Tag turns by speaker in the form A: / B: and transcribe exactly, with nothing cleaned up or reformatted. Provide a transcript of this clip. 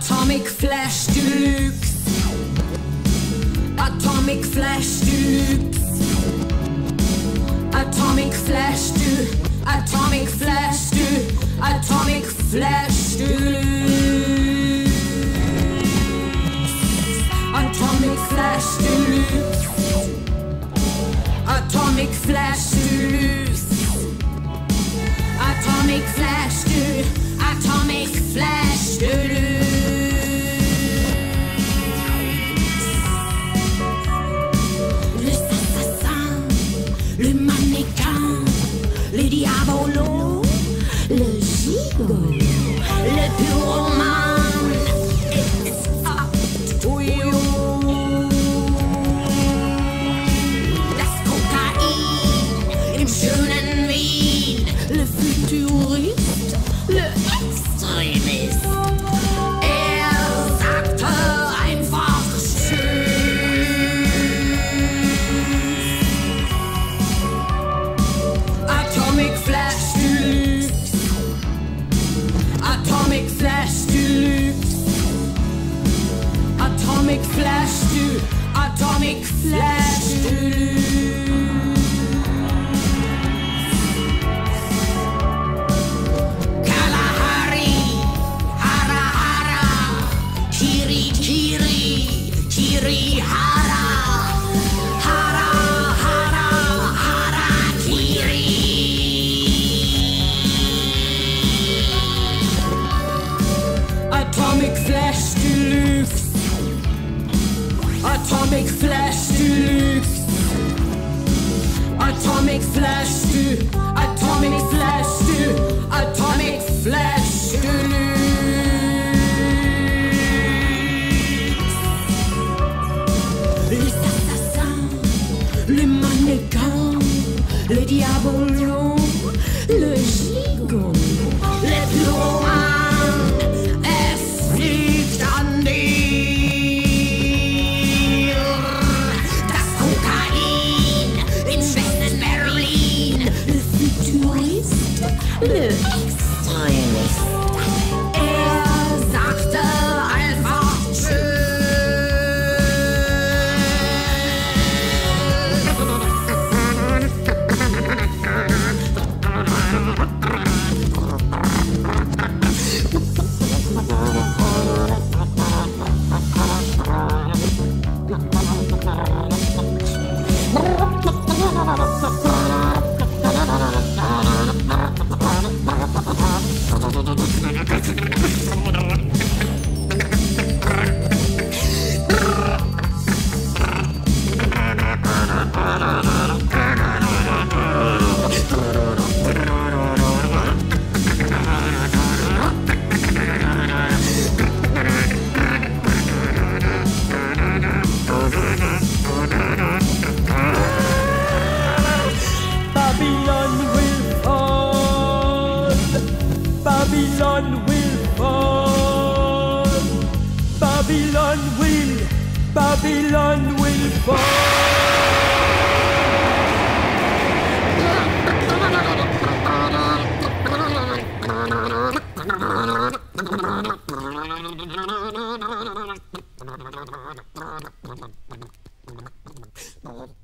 A: Atomic Flash Deluxe. Atomic Flash Deluxe. Atomic Flash du, Atomic Flash du, Atomic Flash Deluxe. Atomic Flash Deluxe. Atomic Flash Deluxe. Atomic Flash du, Atomic Flash Deluxe. Le Sassasang, le Mannequin, le Diabolo, le Gigolo, le Pyroman. It's up to you. Das Kokain im schönen Wien, le futurist, le extremist. Er sagte einfach tschüss. Atomic Flash Deluxe. Atomic Flash Deluxe. Atomic Flash du, Atomic Flash Deluxe. Hara, Hara, kiri, kiri, kiri, Hara, Hara, Hara, Hara, kiri. Atomic Flash Deluxe. Atomic Flash Deluxe. Atomic Flash du, Atomic Flash du, Atomic Flash Deluxe. Le Sassasang, le Mannequin, le Diabolo, le Gigolo, le Pyroman. Es fliegt an dir. Das Kokain in Westen Berlin. Le futurist, le extremist. Er sagte einfach tschüss.
B: Babylon will fall. Babylon will fall. Babylon will, Babylon will fall.